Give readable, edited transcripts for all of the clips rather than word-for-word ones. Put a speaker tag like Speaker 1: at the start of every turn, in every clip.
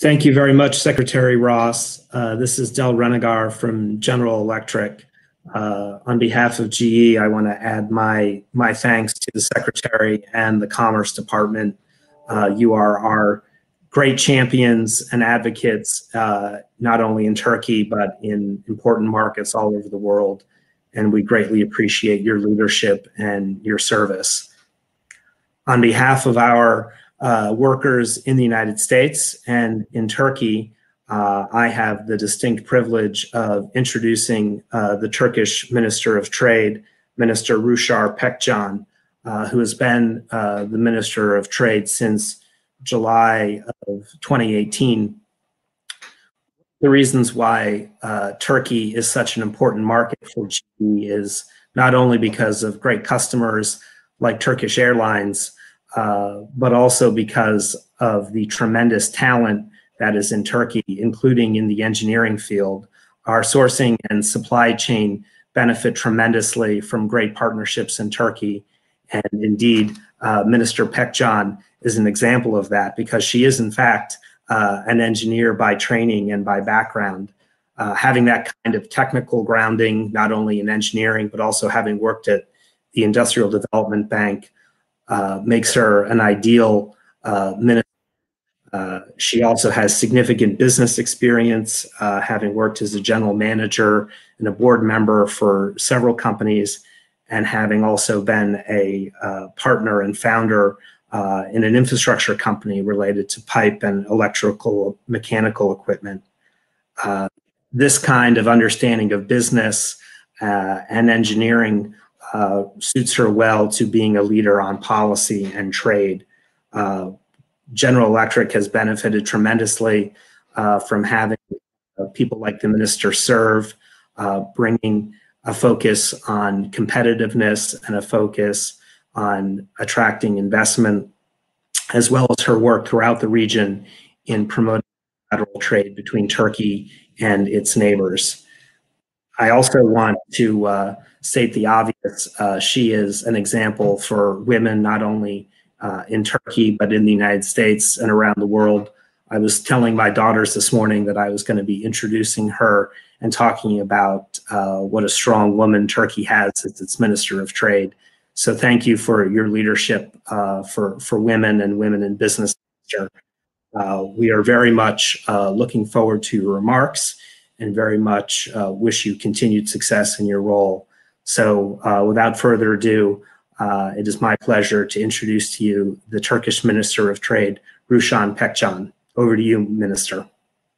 Speaker 1: Thank you very much, Secretary Ross. This is Del Renegar from General Electric. On behalf of GE, I want to add my thanks to the Secretary and the Commerce Department. You are our great champions and advocates, not only in Turkey, but in important markets all over the world. And we greatly appreciate your leadership and your service. On behalf of our workers in the United States and in Turkey, I have the distinct privilege of introducing the Turkish Minister of Trade, Minister Ruchar Pekcan, who has been the Minister of Trade since July of 2018. The reasons why Turkey is such an important market for GE is not only because of great customers like Turkish Airlines, but also because of the tremendous talent that is in Turkey, including in the engineering field. Our sourcing and supply chain benefit tremendously from great partnerships in Turkey. And indeed, Minister Pekcan is an example of that, because she is, in fact, an engineer by training and by background. Having that kind of technical grounding, not only in engineering, but also having worked at the Industrial Development Bank, makes her an ideal minister. She also has significant business experience, having worked as a general manager and a board member for several companies, and having also been a partner and founder in an infrastructure company related to pipe and electrical mechanical equipment. This kind of understanding of business and engineering suits her well to being a leader on policy and trade. General Electric has benefited tremendously from having people like the minister serve, bringing a focus on competitiveness and a focus on attracting investment, as well as her work throughout the region in promoting bilateral trade between Turkey and its neighbors. I also want to state the obvious. She is an example for women, not only in Turkey, but in the United States and around the world. I was telling my daughters this morning that I was going to be introducing her and talking about what a strong woman Turkey has as its Minister of Trade. So thank you for your leadership for women and women in business. We are very much looking forward to your remarks and very much wish you continued success in your role. So without further ado, it is my pleasure to introduce to you the Turkish Minister of Trade, Ruchar Pekcan. Over to you, Minister.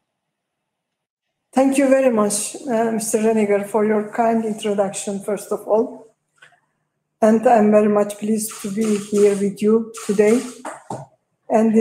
Speaker 2: Thank you very much, Mr. Renegar, for your kind introduction, first of all. And I'm very much pleased to be here with you today. And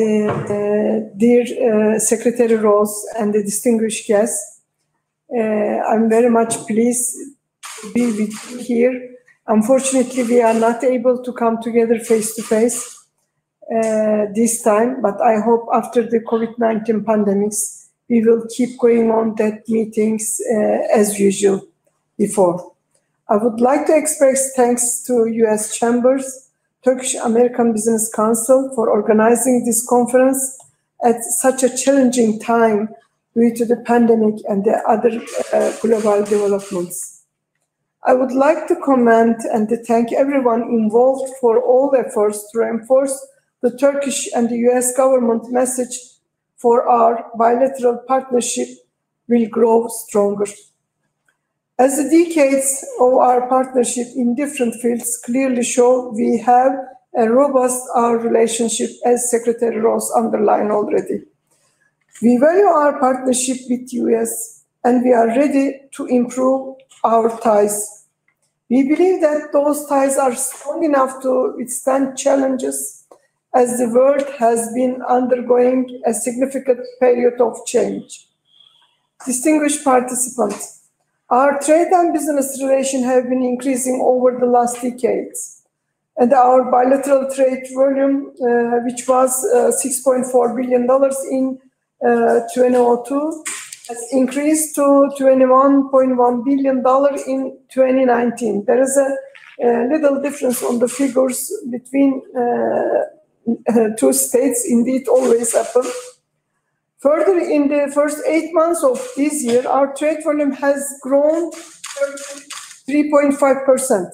Speaker 2: dear Secretary Ross and the distinguished guests, I'm very much pleased to be with you here. Unfortunately, we are not able to come together face-to-face this time, but I hope after the COVID-19 pandemics, we will keep going on that meetings as usual before. I would like to express thanks to U.S. Chambers, Turkish American Business Council for organizing this conference at such a challenging time due to the pandemic and the other global developments. I would like to commend and to thank everyone involved for all efforts to reinforce the Turkish and the U.S. government message for our bilateral partnership will grow stronger. As the decades of our partnership in different fields clearly show, we have a robust our relationship, as Secretary Ross underlined already. We value our partnership with U.S. and we are ready to improve our ties. We believe that those ties are strong enough to withstand challenges, as the world has been undergoing a significant period of change. Distinguished participants, our trade and business relations have been increasing over the last decades, and our bilateral trade volume, which was $6.4 billion in 2002, has increased to $21.1 billion in 2019. There is a little difference on the figures between two states, indeed always happen. Further, in the first 8 months of this year, our trade volume has grown 3.5%.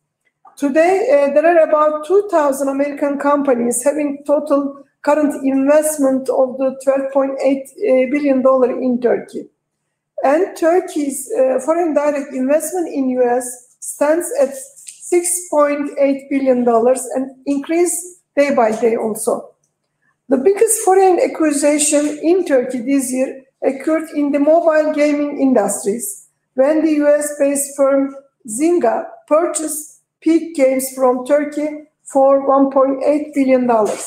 Speaker 2: Today, there are about 2,000 American companies having total current investment of the $12.8 billion in Turkey. And Turkey's foreign direct investment in US stands at $6.8 billion and increase day by day also. The biggest foreign acquisition in Turkey this year occurred in the mobile gaming industries when the US-based firm Zynga purchased Peak Games from Turkey for $1.8 billion.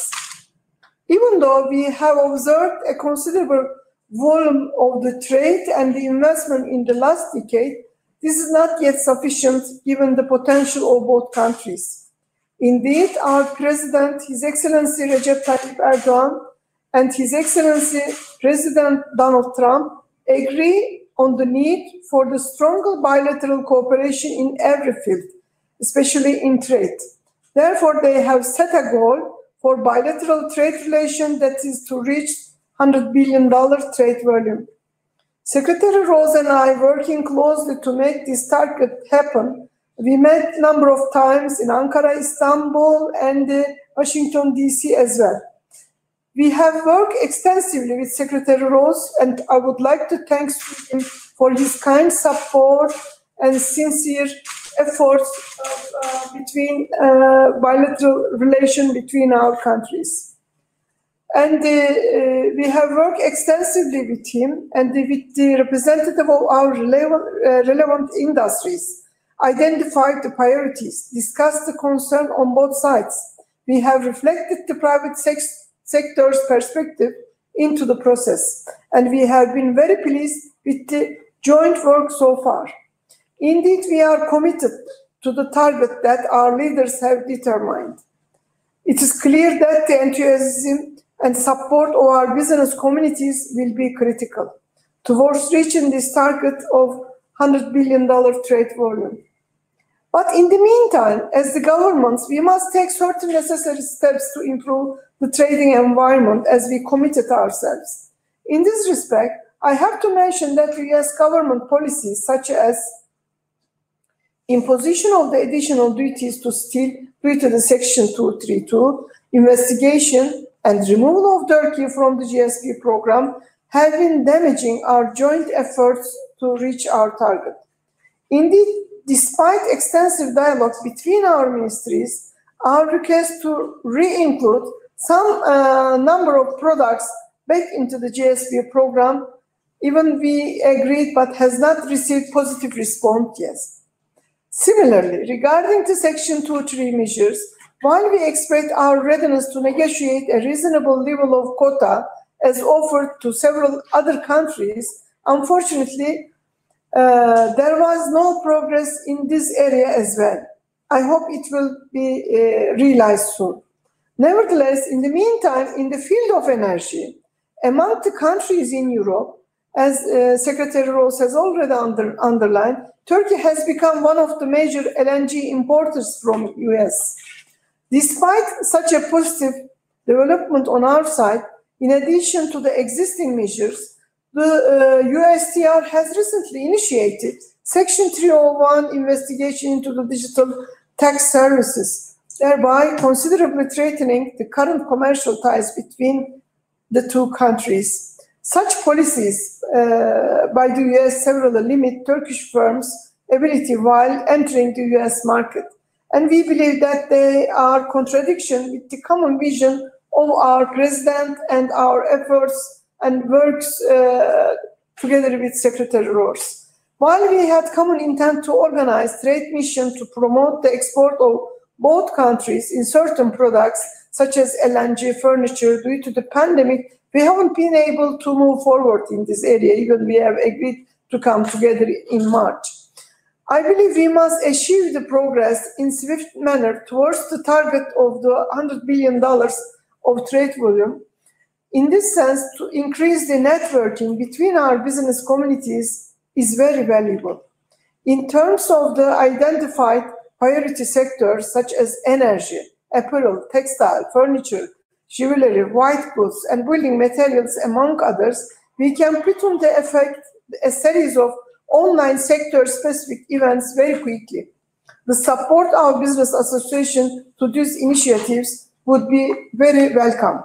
Speaker 2: Even though we have observed a considerable volume of the trade and the investment in the last decade, this is not yet sufficient given the potential of both countries. Indeed, our President, His Excellency Recep Tayyip Erdogan, and His Excellency President Donald Trump agree on the need for the stronger bilateral cooperation in every field, especially in trade. Therefore, they have set a goal for bilateral trade relations that is to reach $100 billion trade volume. Secretary Rose and I, working closely to make this target happen, we met a number of times in Ankara, Istanbul, and Washington, D.C. as well. We have worked extensively with Secretary Rose, and I would like to thank him for his kind support and sincere efforts between bilateral relation between our countries. And we have worked extensively with him and with the representative of our relevant industries, identified the priorities, discussed the concern on both sides. We have reflected the private sector's perspective into the process, and we have been very pleased with the joint work so far. Indeed, we are committed to the target that our leaders have determined. It is clear that the enthusiasm and support of our business communities will be critical towards reaching this target of $100 billion trade volume. But in the meantime, as the governments, we must take certain necessary steps to improve the trading environment as we committed ourselves. In this respect, I have to mention that US government policies such as imposition of the additional duties to steel due to the Section 232, investigation and removal of Turkey from the GSP program have been damaging our joint efforts to reach our target. Indeed, despite extensive dialogue between our ministries, our request to re-include some number of products back into the GSP program, even we agreed but has not received positive response yet. Similarly, regarding the Section 232 measures, while we express our readiness to negotiate a reasonable level of quota as offered to several other countries, unfortunately, there was no progress in this area as well. I hope it will be realized soon. Nevertheless, in the meantime, in the field of energy, among the countries in Europe, as Secretary Rose has already underlined, Turkey has become one of the major LNG importers from US. Despite such a positive development on our side, in addition to the existing measures, the USTR has recently initiated Section 301 investigation into the digital tax services, thereby considerably threatening the current commercial ties between the two countries. Such policies by the US severely limit Turkish firms' ability while entering the US market. And we believe that they are contradiction with the common vision of our president and our efforts and works together with Secretary Rose. While we had common intent to organize trade mission to promote the export of both countries in certain products, such as LNG, furniture, due to the pandemic, we haven't been able to move forward in this area, even we have agreed to come together in March. I believe we must achieve the progress in swift manner towards the target of the $100 billion of trade volume. In this sense, to increase the networking between our business communities is very valuable. In terms of the identified priority sectors such as energy, apparel, textile, furniture, jewelry, white goods, and building materials, among others, we can put into effect a series of online sector-specific events very quickly. The support of our business association to these initiatives would be very welcome.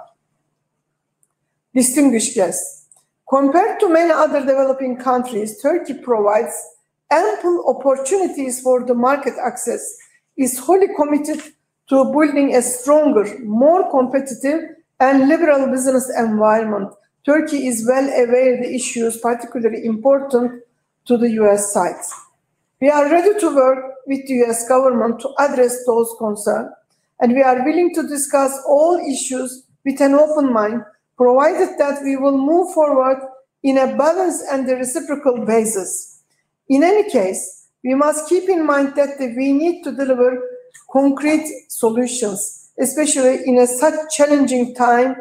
Speaker 2: Distinguished guests, compared to many other developing countries, Turkey provides ample opportunities for the market access, is wholly committed to building a stronger, more competitive and liberal business environment. Turkey is well aware of the issues particularly important to the US side. We are ready to work with the US government to address those concerns, and we are willing to discuss all issues with an open mind, provided that we will move forward in a balanced and a reciprocal basis. In any case, we must keep in mind that we need to deliver concrete solutions, especially in such challenging time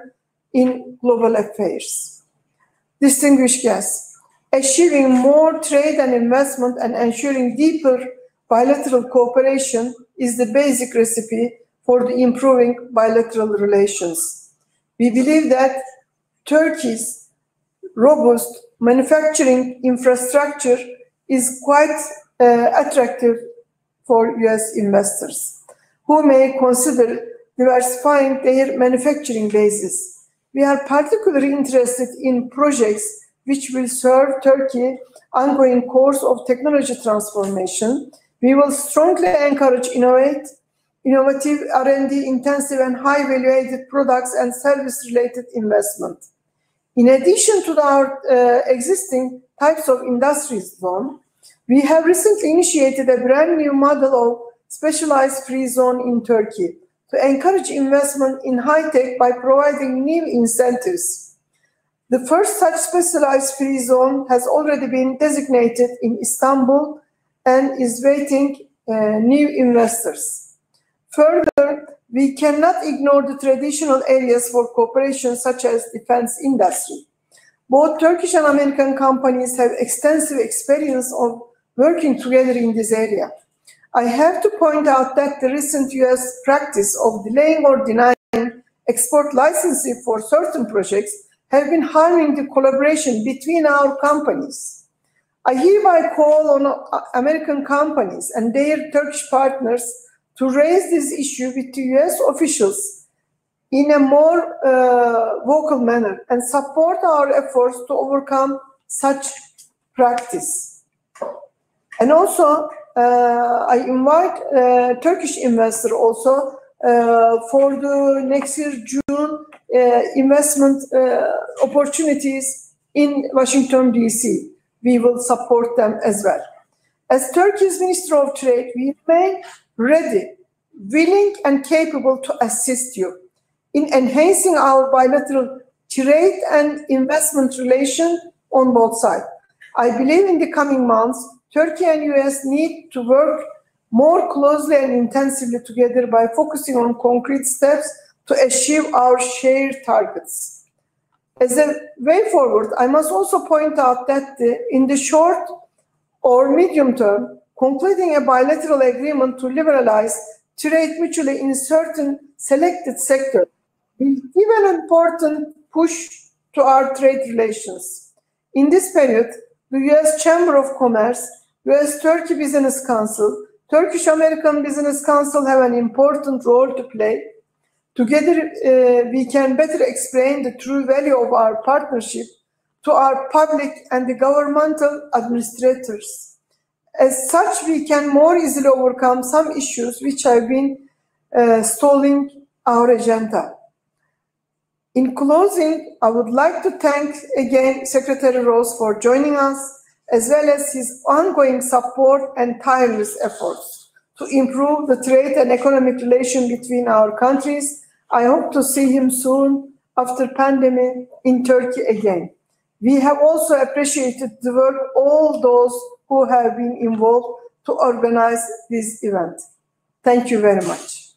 Speaker 2: in global affairs. Distinguished guests, achieving more trade and investment and ensuring deeper bilateral cooperation is the basic recipe for the improving bilateral relations. We believe that Turkey's robust manufacturing infrastructure is quite attractive for US investors, who may consider diversifying their manufacturing bases. We are particularly interested in projects which will serve Turkey's ongoing course of technology transformation. We will strongly encourage innovative R&D intensive and high value-added products and service-related investment. In addition to our existing types of industry zone, we have recently initiated a brand new model of specialized free zone in Turkey to encourage investment in high-tech by providing new incentives. The first such specialized free zone has already been designated in Istanbul and is waiting new investors. Further, we cannot ignore the traditional areas for cooperation such as defense industry. Both Turkish and American companies have extensive experience of working together in this area. I have to point out that the recent US practice of delaying or denying export licensing for certain projects have been harming the collaboration between our companies. I hereby call on American companies and their Turkish partners to raise this issue with the US officials in a more vocal manner and support our efforts to overcome such practice. And also, I invite Turkish investor also for the next year, June, investment opportunities in Washington, D.C. We will support them as well. As Turkey's Minister of Trade, we remain ready, willing, and capable to assist you in enhancing our bilateral trade and investment relation on both sides. I believe in the coming months, Turkey and US need to work more closely and intensively together by focusing on concrete steps to achieve our shared targets. As a way forward, I must also point out that in the short or medium term, concluding a bilateral agreement to liberalize trade mutually in certain selected sectors will give an important push to our trade relations. In this period, the US Chamber of Commerce, US-Turkey Business Council, Turkish-American Business Council have an important role to play. Together, we can better explain the true value of our partnership to our public and the governmental administrators. As such, we can more easily overcome some issues which have been stalling our agenda. In closing, I would like to thank again Secretary Ross for joining us, as well as his ongoing support and tireless efforts to improve the trade and economic relation between our countries. I hope to see him soon after pandemic in Turkey again. We have also appreciated the work of all those who have been involved to organize this event. Thank you very much.